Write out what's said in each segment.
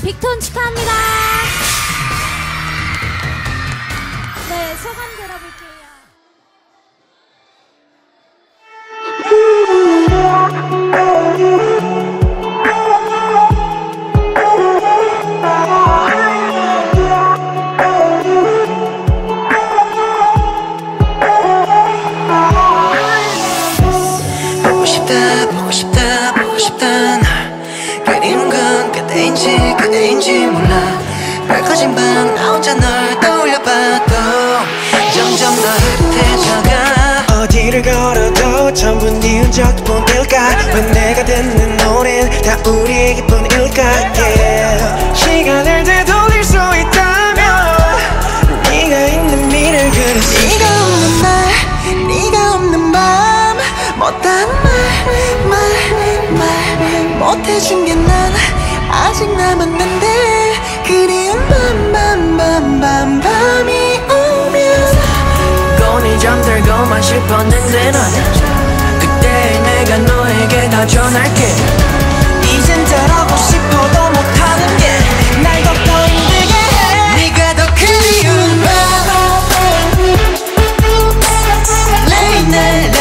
빅톤 축하합니다. 네, 소감 들어볼게요. 보고 싶다 널 그리운 건 그대인지 몰라 밝아진 밤 나 혼자 널 떠올려봐도 점점 더 흐릿해져가 어디를 걸어도 전부 네 흔적뿐일까 왜 내가 듣는 노래는 다 우리의 뿐일까 yeah. 시간을 되돌릴 수 있다면 네가 있는 미래를 그렸어 네가 없는 날 네가 없는 밤 못한 말 못해준 게 난 아직 남았는데 그리운 밤이 오면 곤히 잠들고만 싶었는데 난 그때 내가 너에게 다 전할게 이젠 잘하고 싶어도 못하는 게 날 더 힘들게 해 네가 더 그리운 밤 Late night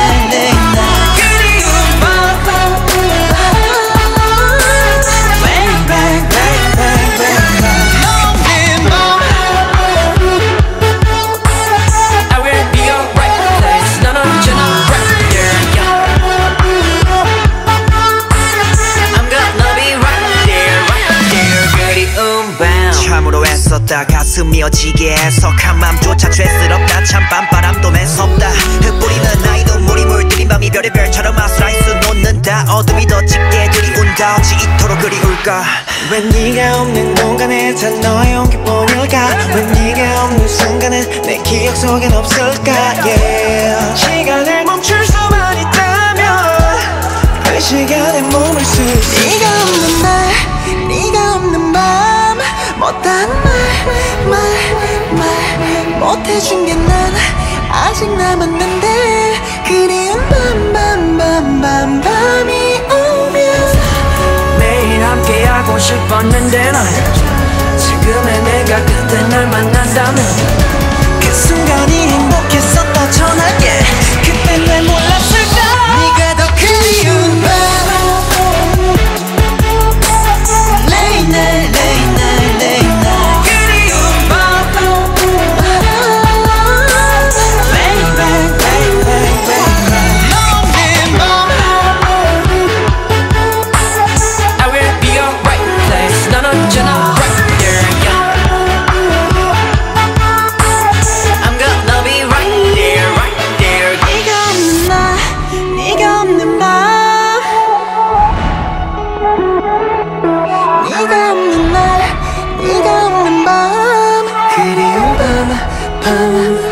가슴이 어지게 해석한 맘조차 죄스럽다 참 밤바람도 매섭다 흩뿌리는 나의 눈물이 물들인 밤이 별의별처럼 아슬아이스 놓는다 어둠이 더 짙게 들이운다 어찌 이토록 그리울까 왜 네가 없는 공간에 다 너의 온기뿐일까 왜 네가 없는 순간은 내 기억 속엔 없을까 yeah. 시간을 멈출 수만 있다면 그 시간에 몸을 쓸 네가 없는 날 네가 없는 밤 못한 말 못해준 게 난 아직 남았는데 그리운 밤이 오면 매일 함께하고 싶었는데 난 지금의 내가 그때 널 만난다면 그 순간이 행복했었다 전할게 그땐 왜 몰랐을까 네가 더 그리운 밤 Late night 네가 없는 밤 그리운 밤